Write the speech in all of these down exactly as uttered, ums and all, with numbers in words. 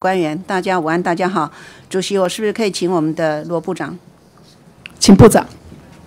官员，大家午安，大家好。主席，我是不是可以请我们的罗部长？ 请部长。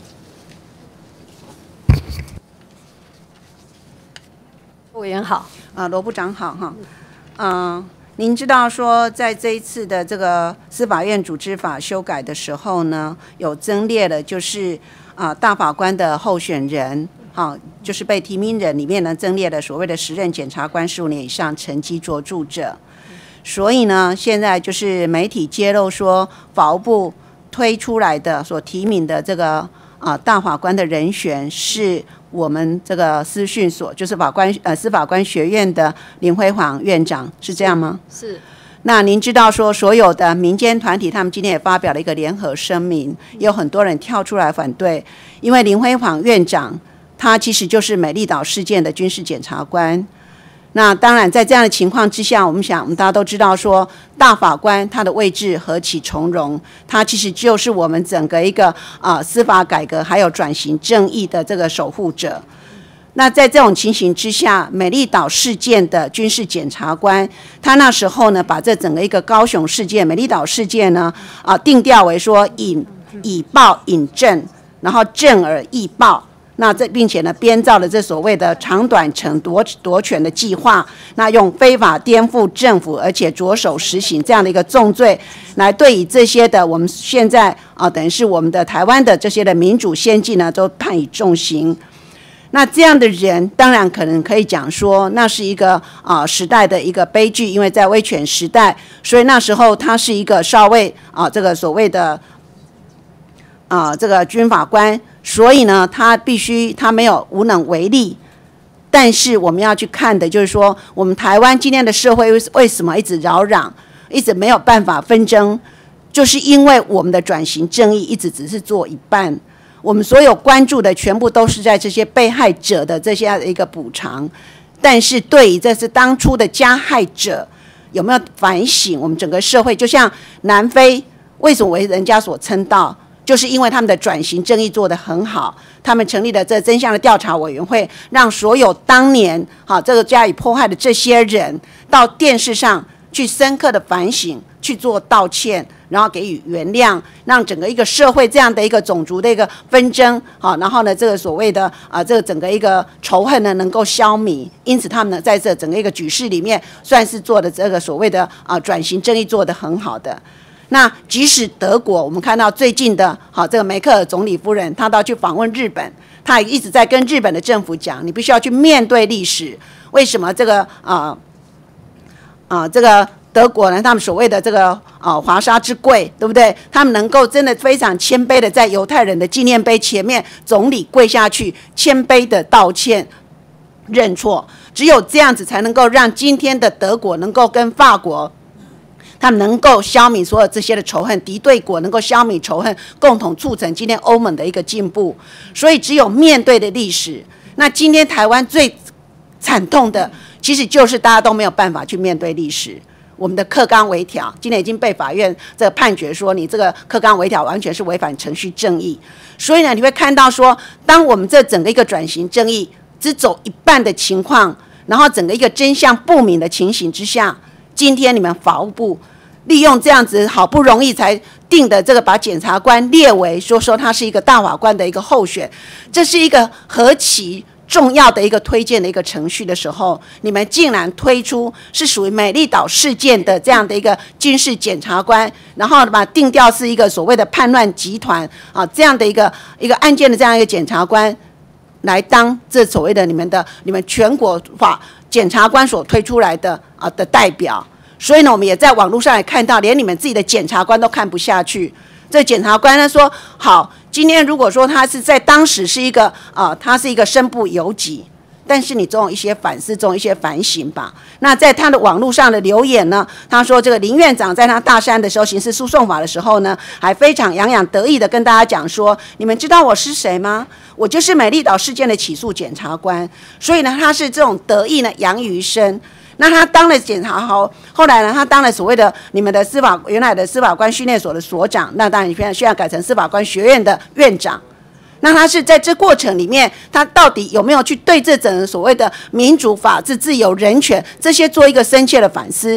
委员好。 啊，罗部长好哈。嗯、呃，您知道说，在这一次的这个司法院组织法修改的时候呢，有增列了就是啊、呃、大法官的候选人。好，就是被提名人里面呢，增列了所谓的时任检察官十五年以上成绩卓著者。所以呢，现在就是媒体揭露说，法务部推出来的所提名的这个啊、呃、大法官的人选是我们这个司训所，就是法官呃司法官学院的林辉煌院长，是这样吗？ 是。是那您知道说，所有的民间团体他们今天也发表了一个联合声明，也有很多人跳出来反对，因为林辉煌院长。他其实就是美丽岛事件的军事检察官。那当然，在这样的情况之下，我们想，我们大家都知道说，大法官他的位置何其从容，他其实就是我们整个一个啊、呃、司法改革还有转型正义的这个守护者。那在这种情形之下，美丽岛事件的军事检察官，他那时候呢，把这整个一个高雄事件、美丽岛事件呢，啊、呃、定调为说以以暴引正，然后正而易暴。那这并且呢，编造了这所谓的长短程夺夺权的计划，那用非法颠覆政府，而且着手实行这样的一个重罪，来对以这些的我们现在啊，等于是我们的台湾的这些的民主先进呢，都判以重刑。那这样的人，当然可能可以讲说，那是一个啊时代的一个悲剧，因为在威权时代，所以那时候他是一个少尉啊，这个所谓的啊这个军法官。所以呢，他必须他没有无能为力，但是我们要去看的就是说，我们台湾今天的社会为什么一直扰攘，一直没有办法纷争，就是因为我们的转型正义一直只是做一半，我们所有关注的全部都是在这些被害者的这些一个补偿，但是对于这是当初的加害者有没有反省？我们整个社会就像南非为什么为人家所称道？就是因为他们的转型正义做得很好，他们成立了这真相的调查委员会，让所有当年好这个加以迫害的这些人到电视上去深刻的反省，去做道歉，然后给予原谅，让整个一个社会这样的一个种族的一个纷争，好，然后呢这个所谓的啊这个整个一个仇恨呢能够消弭，因此他们呢在这整个一个局势里面算是做的这个所谓的啊转型正义做得很好的。那即使德国，我们看到最近的，好，这个梅克尔总理夫人，她到去访问日本，她也一直在跟日本的政府讲，你必须要去面对历史。为什么这个啊啊、呃呃、这个德国呢？他们所谓的这个啊、呃、华沙之贵，对不对？他们能够真的非常谦卑的在犹太人的纪念碑前面，总理跪下去，谦卑的道歉、认错。只有这样子，才能够让今天的德国能够跟法国。他们能够消弭所有这些的仇恨，敌对国能够消弭仇恨，共同促成今天欧盟的一个进步。所以只有面对的历史，那今天台湾最惨痛的，其实就是大家都没有办法去面对历史。我们的课纲微调，今天已经被法院这个判决说，你这个课纲微调完全是违反程序正义。所以呢，你会看到说，当我们这整个一个转型正义只走一半的情况，然后整个一个真相不明的情形之下。今天你们法务部利用这样子好不容易才定的这个，把检察官列为说说他是一个大法官的一个候选，这是一个何其重要的一个推荐的一个程序的时候，你们竟然推出是属于美丽岛事件的这样的一个军事检察官，然后把定调是一个所谓的叛乱集团啊这样的一个一个案件的这样一个检察官来当这所谓的你们的你们全国法检察官所推出来的啊的代表。所以呢，我们也在网络上也看到，连你们自己的检察官都看不下去。这检察官呢说，好，今天如果说他是在当时是一个啊、呃，他是一个身不由己，但是你总有一些反思，总有一些反省吧。那在他的网络上的留言呢，他说这个林院长在他大三的时候刑事诉讼法的时候呢，还非常洋洋得意的跟大家讲说，你们知道我是谁吗？我就是美丽岛事件的起诉检察官。所以呢，他是这种得意呢洋于身。那他当了检察后，后来呢，他当了所谓的你们的司法原来的司法官训练所的所长，那当然现在现在改成司法官学院的院长。那他是在这过程里面，他到底有没有去对这整个所谓的民主、法治、自由、人权这些做一个深切的反思？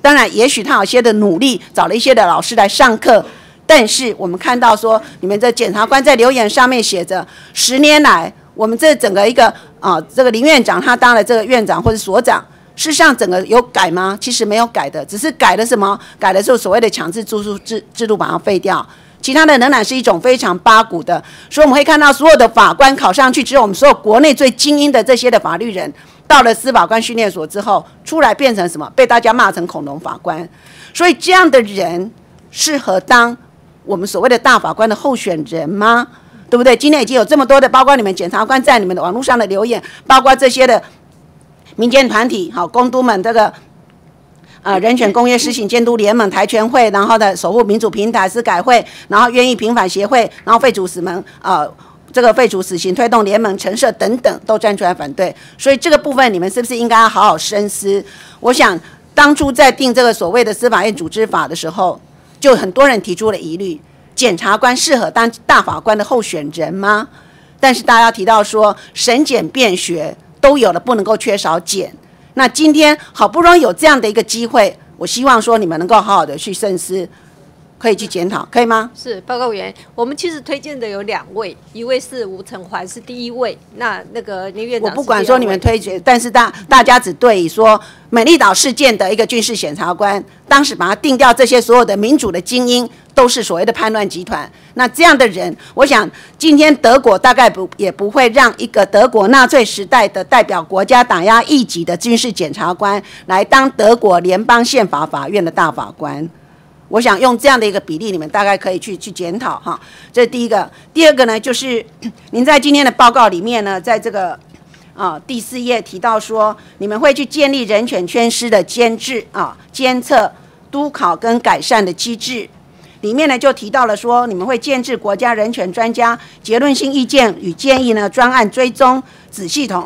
当然，也许他有些的努力，找了一些的老师来上课，但是我们看到说，你们的检察官在留言上面写着，十年来，我们这整个一个啊，这个林院长他当了这个院长或者所长。事实上，整个有改吗？其实没有改的，只是改了什么？改了之后所谓的强制住宿制制度把它废掉，其他的仍然是一种非常八股的。所以我们会看到所有的法官考上去，只有我们所有国内最精英的这些的法律人，到了司法官训练所之后，出来变成什么？被大家骂成恐龙法官。所以这样的人适合当我们所谓的大法官的候选人吗？对不对？今天已经有这么多的，包括你们检察官在你们的网络上的留言，包括这些的民间团体，好，公督们这个呃人权公约施行监督联盟、台权会，然后的守护民主平台、司改会，然后愿意平反协会，然后废除死门呃这个废除死刑推动联盟、陈设等等都站出来反对，所以这个部分你们是不是应该要好好深思？我想当初在定这个所谓的司法院组织法的时候，就很多人提出了疑虑：检察官适合当大法官的候选人吗？但是大家提到说，审检辩学都有了，不能够缺少检。那今天好不容易有这样的一个机会，我希望说你们能够好好的去深思，可以去检讨，可以吗？ 是，报告委员，我们其实推荐的有两位，一位是吴成环是第一位，那那个林院长我不管说你们推荐，但是大大家只对说美丽岛事件的一个军事检察官，当时把他定掉，这些所有的民主的精英都是所谓的叛乱集团。那这样的人，我想今天德国大概不也不会让一个德国纳粹时代的代表国家打压异己的军事检察官来当德国联邦宪法法院的大法官。我想用这样的一个比例，你们大概可以去去检讨哈。这是第一个。第二个呢，就是您在今天的报告里面呢，在这个啊第四页提到说，你们会去建立人权缺失的监制啊、监测、督考跟改善的机制。里面呢就提到了说，你们会建制国家人权专家结论性意见与建议呢专案追踪子系统，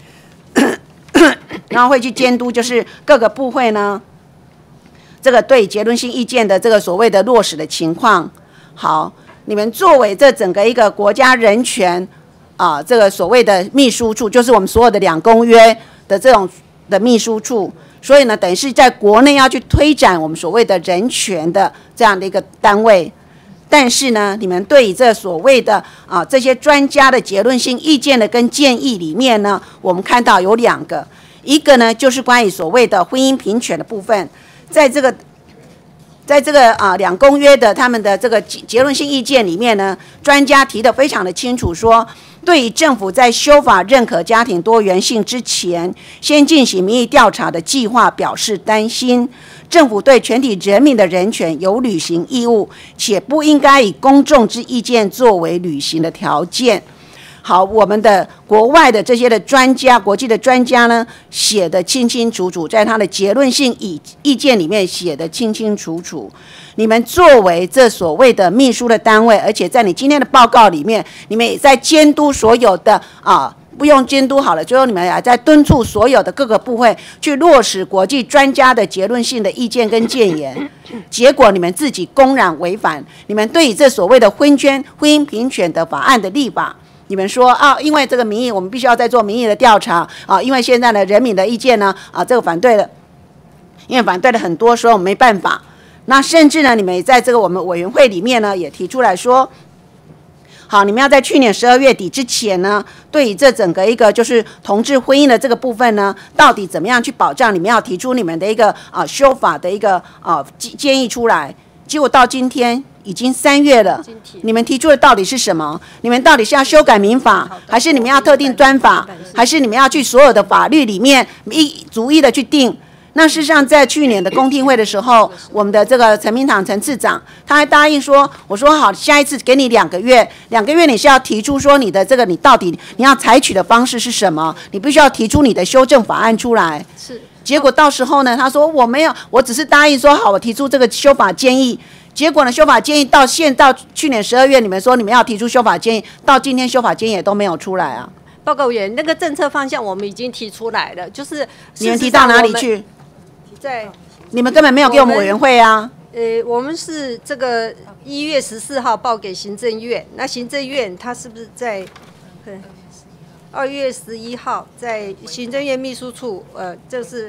然后会去监督，就是各个部会呢。这个对结论性意见的这个所谓的落实的情况，好，你们作为这整个一个国家人权啊、呃，这个所谓的秘书处，就是我们所有的两公约的这种的秘书处，所以呢，等于是在国内要去推展我们所谓的人权的这样的一个单位。但是呢，你们对于这所谓的啊这些专家的结论性意见的跟建议里面呢，我们看到有两个，一个呢就是关于所谓的婚姻平权的部分。在这个，在这个啊两公约的他们的这个结论性意见里面呢，专家提得非常的清楚说，说对于政府在修法认可家庭多元性之前，先进行民意调查的计划表示担心。政府对全体人民的人权有履行义务，且不应该以公众之意见作为履行的条件。好，我们的国外的这些的专家，国际的专家呢，写得清清楚楚，在他的结论性意意见里面写得清清楚楚。你们作为这所谓的秘书的单位，而且在你今天的报告里面，你们也在监督所有的啊，不用监督好了，最后你们也在敦促所有的各个部会去落实国际专家的结论性的意见跟建言。结果你们自己公然违反，你们对于这所谓的婚权婚姻平权的法案的立法。你们说啊，因为这个民意，我们必须要再做民意的调查啊，因为现在的人民的意见呢啊，这个反对了，因为反对了很多，所以我们没办法。那甚至呢，你们也在这个我们委员会里面呢，也提出来说，好，你们要在去年十二月底之前呢，对于这整个一个就是同志婚姻的这个部分呢，到底怎么样去保障？你们要提出你们的一个啊修法的一个啊建议出来。结果到今天。已经三月了，你们提出的到底是什么？你们到底是要修改民法，还是你们要特定专法，还是你们要去所有的法律里面一逐一的去定？那事实上，在去年的公听会的时候，我们的这个陈明堂陈次长，他还答应说，我说好，下一次给你两个月，两个月你是要提出说你的这个你到底你要采取的方式是什么？你必须要提出你的修正法案出来。 是。 结果到时候呢，他说我没有，我只是答应说好，我提出这个修法建议。结果呢？修法建议到现到去年十二月，你们说你们要提出修法建议，到今天修法建议也都没有出来啊。 报告员，那个政策方向我们已经提出来了，就是你们提到哪里去？ 在你们根本没有给我们委员会啊。 呃，我们是这个一月十四号报给行政院，那行政院他是不是在二月十一号在行政院秘书处呃，就是。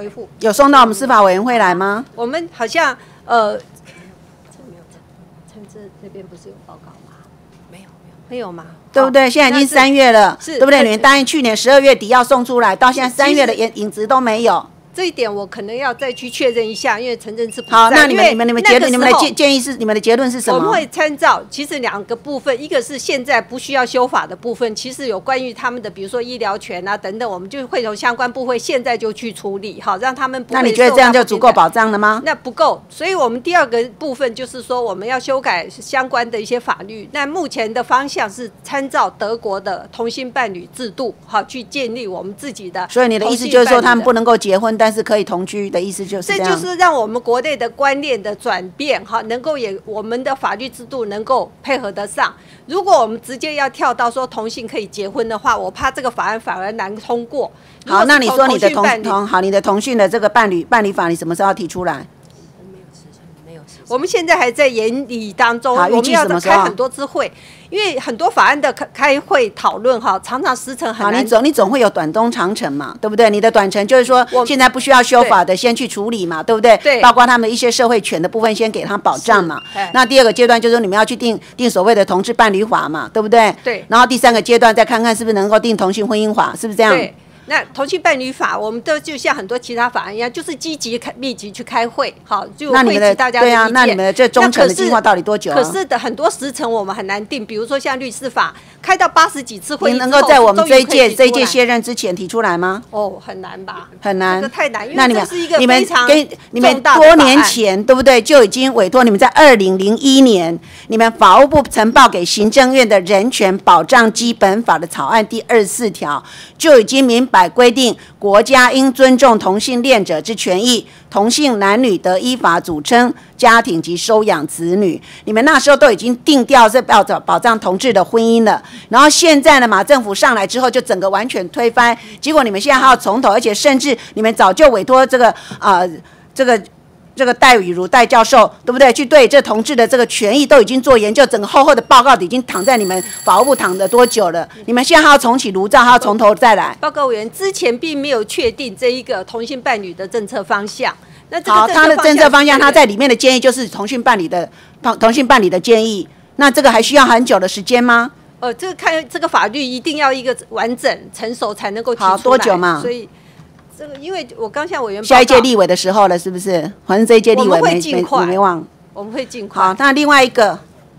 回复。 有送到我们司法委员会来吗？ 我们好像呃，没有陈陈这边不是有报告吗？没有，没有，没有吗？ 对不对？现在已经三月了， 是对不对？你们答应去年十二月底要送出来，到现在三月的影影子都没有。 这一点我可能要再去确认一下，因为陈政次不在。 好，那你们、你们、你们结论、你们的建建议是，你们的结论是什么？ 我们会参照，其实两个部分，一个是现在不需要修法的部分，其实有关于他们的，比如说医疗权啊等等，我们就会从相关部会现在就去处理，好，让他们不会。 那你觉得这样就足够保障了吗？ 那不够，所以我们第二个部分就是说，我们要修改相关的一些法律。那目前的方向是参照德国的同性伴侣制度，好，去建立我们自己的。 所以你的意思就是说，他们不能够结婚，但是可以同居。的意思就是这样， 这就是让我们国内的观念的转变，哈，能够也我们的法律制度能够配合得上。如果我们直接要跳到说同性可以结婚的话，我怕这个法案反而难通过。 好，那你说你的同同好，你的同性的这个伴侣伴侣法，你什么时候要提出来？ 我们现在还在研拟当中， 我们要开很多次会，因为很多法案的开开会讨论哈，常常时程很难。 好，你总你总会有短中长程嘛，对不对？你的短程就是说，现在不需要修法的，先去处理嘛，对不对？ 对。 包括他们的一些社会权的部分，先给他保障嘛。那第二个阶段就是说，你们要去定定所谓的同志伴侣法嘛，对不对？ 对。 然后第三个阶段再看看是不是能够定同性婚姻法，是不是这样？ 对。那同性伴侣法，我们都就像很多其他法案一样，就是积极开密集去开会，好，就汇集大家的意见。 对啊，那你们的这中程的计划到底多久、啊？ 可是的很多时程我们很难定，比如说像律师法，开到八十几次会议， 你能够在我们这一届这一届卸任之前提出来吗？ 哦，很难吧？ 很难， 这个太难，因为这是一个非常跟你们多年前对不对就已经委托你们在二零零一年，你们法务部呈报给行政院的人权保障基本法的草案第二十四条，就已经明白规定。国家应尊重同性恋者之权益，同性男女得依法组成家庭及收养子女。你们那时候都已经定调是要保障同志的婚姻了，然后现在呢，马政府上来之后就整个完全推翻，结果你们现在还要从头，而且甚至你们早就委托这个呃这个。这个戴雨如戴教授，对不对？去对这同志的这个权益都已经做研究，整个厚厚的报告已经躺在你们法务部躺了多久了？你们现在还要重启炉灶，还要从头再来？ 报告委员之前并没有确定这一个同性伴侣的政策方向。那这个好，他的政策方向，他在里面的建议就是同性伴侣的同同性伴侣的建议。那这个还需要很久的时间吗？ 呃，这个看这个法律一定要一个完整成熟才能够提出来。 好，多久嘛？ 所以。这个，因为我刚向委员下一届立委的时候了，是不是？反正这一届立委没没你没忘， 我们会尽快。 好，那另外一个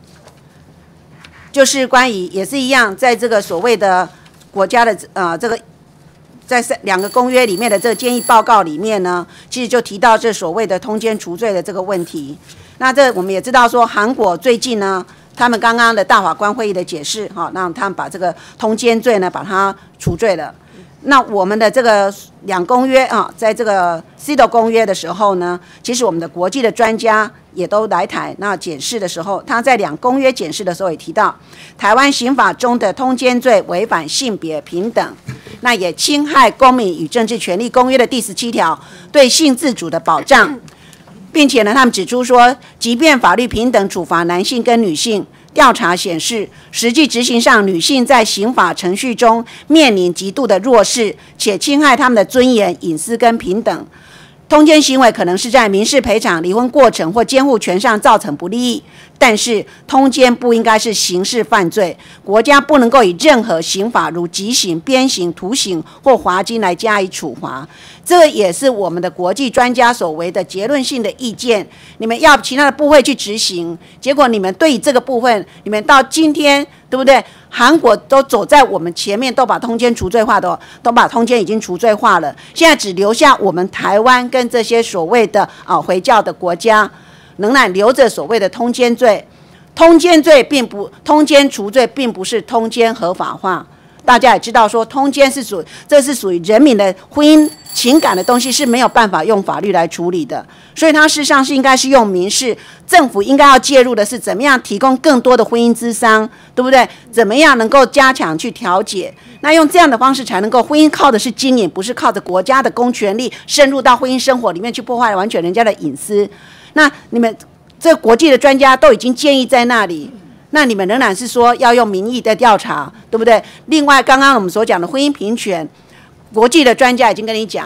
就是关于也是一样，在这个所谓的国家的呃这个在两个公约里面的这个建议报告里面呢，其实就提到这所谓的通奸除罪的这个问题。那这我们也知道说，韩国最近呢，他们刚刚的大法官会议的解释，哈，让他们把这个通奸罪呢把它除罪了。那我们的这个两公约啊，在这个 C E D O 公约的时候呢，其实我们的国际的专家也都来台，那检视的时候，他在两公约检视的时候也提到，台湾刑法中的通奸罪违反性别平等，那也侵害公民与政治权利公约的第十七条对性自主的保障，并且呢，他们指出说，即便法律平等处罚男性跟女性。调查显示，实际执行上，女性在刑法程序中面临极度的弱势，且侵害她们的尊严、隐私跟平等。通奸行为可能是在民事赔偿、离婚过程或监护权上造成不利益，但是通奸不应该是刑事犯罪，国家不能够以任何刑法如极刑、鞭刑、徒刑或罚金来加以处罚。这也是我们的国际专家所为的结论性的意见。你们要其他的部会去执行，结果你们对于这个部分，你们到今天对不对？韩国都走在我们前面，都把通奸除罪化的，都把通奸已经除罪化了。现在只留下我们台湾跟这些所谓的啊回教的国家，仍然留着所谓的通奸罪。通奸罪并不通奸除罪，并不是通奸合法化。大家也知道说，通奸是属这是属于人民的婚姻情感的东西，是没有办法用法律来处理的，所以它事实上是应该是用民事，政府应该要介入的是怎么样提供更多的婚姻咨商，对不对？怎么样能够加强去调解？那用这样的方式才能够，婚姻靠的是经营，不是靠着国家的公权力深入到婚姻生活里面去破坏完全人家的隐私。那你们这国际的专家都已经建议在那里。那你们仍然是说要用民意的调查，对不对？另外，刚刚我们所讲的婚姻平权，国际的专家已经跟你讲，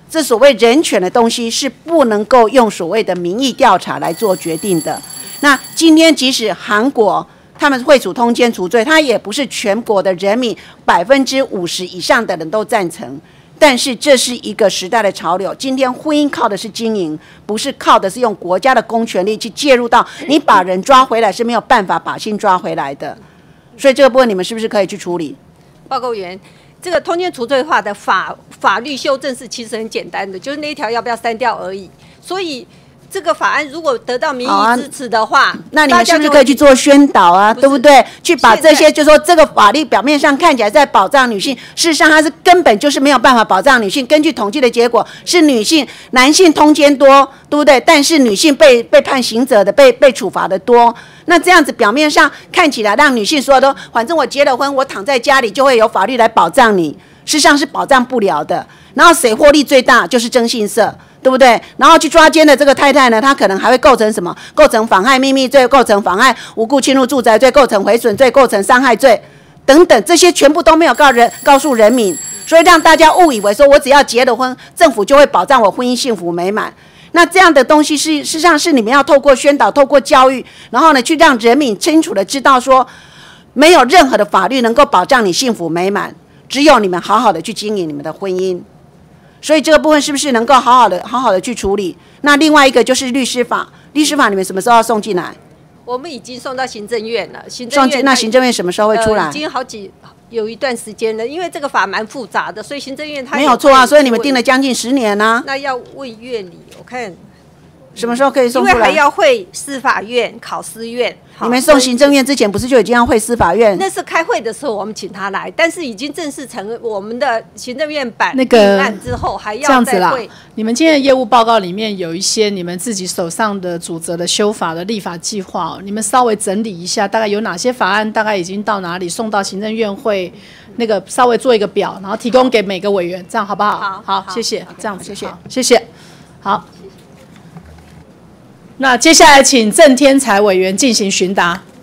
这所谓人权的东西是不能够用所谓的民意调查来做决定的。那今天即使韩国他们会处通奸除罪，他也不是全国的人民百分之五十以上的人都赞成。但是这是一个时代的潮流。今天婚姻靠的是经营，不是靠的是用国家的公权力去介入到你把人抓回来是没有办法把心抓回来的。所以这个部分你们是不是可以去处理？ 报告员，这个通奸除罪化的法法律修正是其实很简单的，就是那一条要不要删掉而已。所以这个法案如果得到民意支持的话，啊、 那你们是不是可以去做宣导啊？对不对？去把这些，就说这个法律表面上看起来在保障女性，事实上它是根本就是没有办法保障女性。根据统计的结果，是女性男性通奸多，对不对？但是女性被被判刑责的、被被处罚的多。那这样子表面上看起来，让女性说都，反正我结了婚，我躺在家里就会有法律来保障你，事实上是保障不了的。然后谁获利最大，就是征信社。对不对？然后去抓奸的这个太太呢，她可能还会构成什么？构成妨害秘密罪，构成妨害无故侵入住宅罪，构成毁损罪，构成伤害罪等等，这些全部都没有告人告诉人民，所以让大家误以为说我只要结了婚，政府就会保障我婚姻幸福美满。那这样的东西是事实上是你们要透过宣导、透过教育，然后呢去让人民清楚的知道说，没有任何的法律能够保障你幸福美满，只有你们好好的去经营你们的婚姻。所以这个部分是不是能够好好的、好好的去处理？那另外一个就是律师法，律师法你们什么时候要送进来？ 我们已经送到行政院了，行政院那行政院什么时候会出来？ 呃、已经好几有一段时间了，因为这个法蛮复杂的，所以行政院它没有错啊，所以你们定了将近十年呢、啊。 那要问院里，我看什么时候可以送出来？ 因为还要会司法院、考司院。 你们送行政院之前不是就已经要会司法院？ 那是开会的时候我们请他来，但是已经正式成我们的行政院版那个案之后，还要这样子啦。 会你们今天的业务报告里面有一些你们自己手上的主责的修法的立法计划、哦，你们稍微整理一下，大概有哪些法案，大概已经到哪里，送到行政院会那个稍微做一个表，然后提供给每个委员，这样好不好？ 好， 好， 好谢谢， okay, 这样子， 谢谢， 谢谢，好。那接下来请郑天才委员进行询答。